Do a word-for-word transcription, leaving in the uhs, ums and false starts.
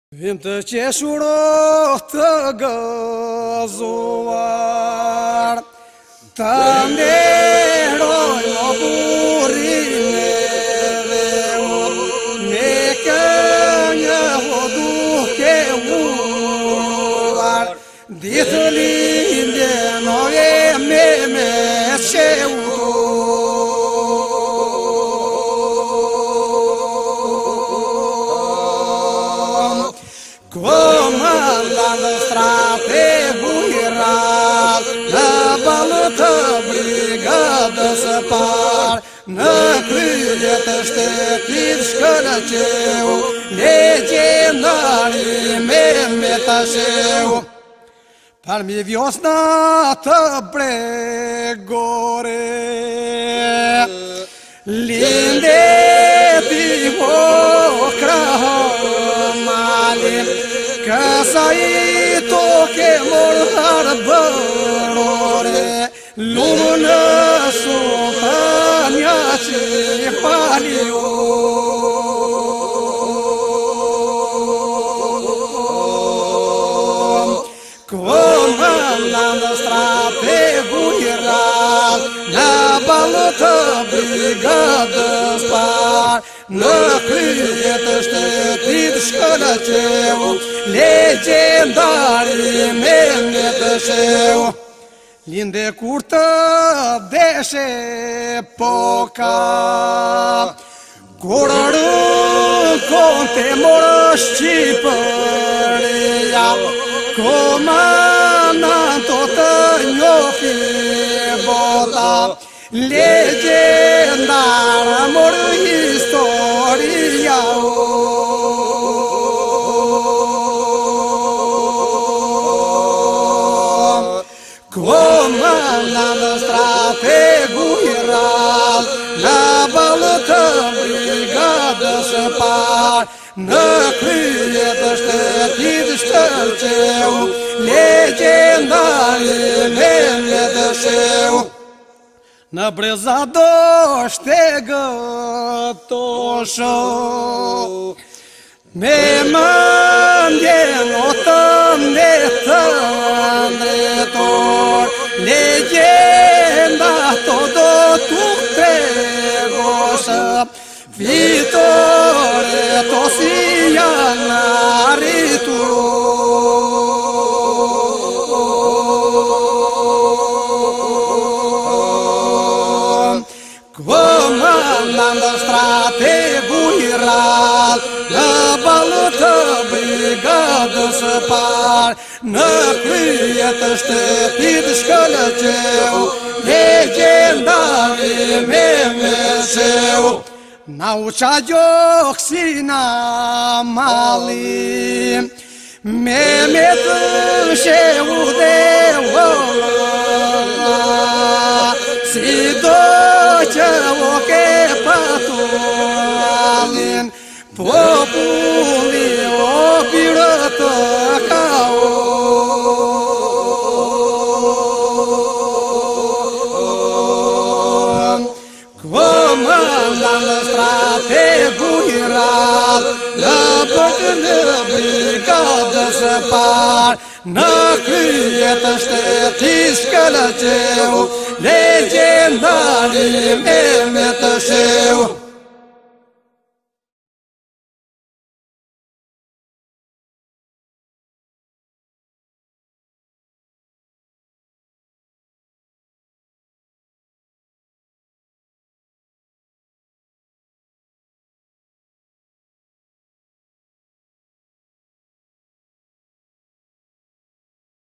Vim të qeshuro të gëzuar, të nderoj o burin e dheu, me kënjë o duke uar, ditë lindje noje me me qeuto. Comandando strategu irat, në balë të brigadës par, në krye të shtetit shkëllqeu, legjendari me me të sheu. Parmi vjosna të bregore, lindeti o kramalin, Casa i toke mordar bërore, lumë në sultanja që palio. Comandando strategu irat, në balë të brigadës par, në krye të shtetit shkëllqeu, legjendari me me të sheu. Linde kur të deshe poka, kur rëkon të morë Shqipëria, komandanto të njofi bota, legjendara morë historia. Comandando strategu irat, në balë të brigadës par, në krye të shtetit shkëllqeu, legjendari me me të sheu. Në breza do shtegëtosho, me mëndjen o të ndetë ndretor, legenda to do të tregosë, fitore to si janë arritur. Comandando strategu irat, në balë të brigadës par, në krye të shtetit shkëllqeu, legjendari me me sheu. Na uqa gjoksina mali, me me të sheu dhe vëlla, si do që o ke patualin, populli o birë të kao. Comandando strategu irat, në bërë në brigadës par, në krye të shtetit shkëllqeu, legjendari me me të sheu.